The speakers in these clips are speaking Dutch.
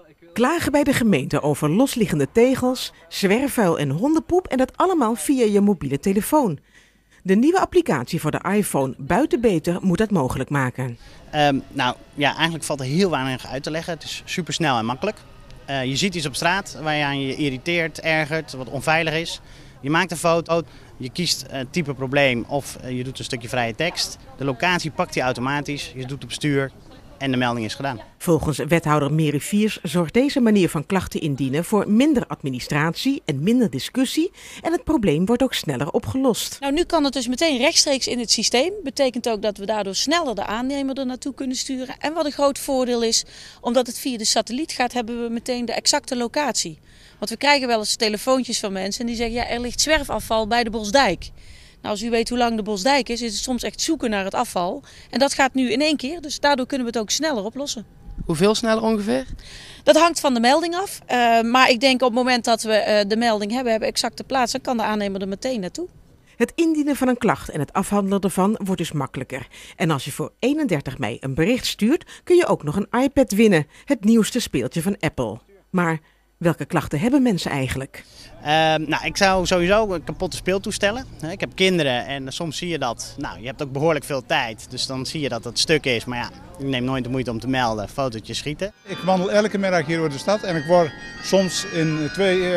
Klagen bij de gemeente over losliggende tegels, zwerfvuil en hondenpoep en dat allemaal via je mobiele telefoon. De nieuwe applicatie voor de iPhone Buitenbeter moet dat mogelijk maken. Eigenlijk valt er heel weinig uit te leggen. Het is supersnel en makkelijk. Je ziet iets op straat waar je aan je irriteert, ergert, wat onveilig is. Je maakt een foto, je kiest het type probleem of je doet een stukje vrije tekst. De locatie pakt hij automatisch, je doet op stuur en de melding is gedaan. Volgens wethouder Mary Viers zorgt deze manier van klachten indienen voor minder administratie en minder discussie. En het probleem wordt ook sneller opgelost. Nou, nu kan het dus meteen rechtstreeks in het systeem. Betekent ook dat we daardoor sneller de aannemer er naartoe kunnen sturen. En wat een groot voordeel is, omdat het via de satelliet gaat, hebben we meteen de exacte locatie. Want we krijgen wel eens telefoontjes van mensen en die zeggen, ja, er ligt zwerfafval bij de Bosdijk. Nou, als u weet hoe lang de Bosdijk is het soms echt zoeken naar het afval. En dat gaat nu in 1 keer, dus daardoor kunnen we het ook sneller oplossen. Hoeveel sneller ongeveer? Dat hangt van de melding af. Maar ik denk op het moment dat we de melding hebben exacte plaats, dan kan de aannemer er meteen naartoe. Het indienen van een klacht en het afhandelen ervan wordt dus makkelijker. En als je voor 31 mei een bericht stuurt, kun je ook nog een iPad winnen. Het nieuwste speeltje van Apple. Maar welke klachten hebben mensen eigenlijk? Ik zou sowieso kapotte speeltoestellen. Ik heb kinderen en soms zie je dat. Nou, je hebt ook behoorlijk veel tijd, dus dan zie je dat het stuk is. Maar ja, ik neem nooit de moeite om te melden, fotootje schieten. Ik wandel elke middag hier door de stad en ik word soms in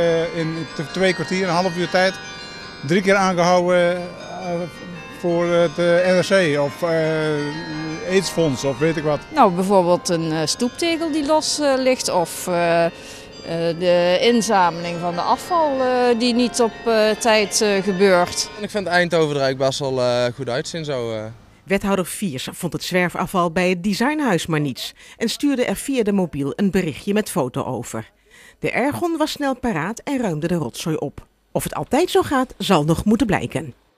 2 kwartier, een half uur tijd, 3 keer aangehouden voor het NRC of AIDS-fonds of weet ik wat. Nou, bijvoorbeeld een stoeptegel die los ligt of de inzameling van de afval die niet op tijd gebeurt. Ik vind Eindhoven er eigenlijk best wel goed uitzien zo. Wethouder Viers vond het zwerfafval bij het designhuis maar niets en stuurde er via de mobiel een berichtje met foto over. De Ergon was snel paraat en ruimde de rotzooi op. Of het altijd zo gaat, zal nog moeten blijken.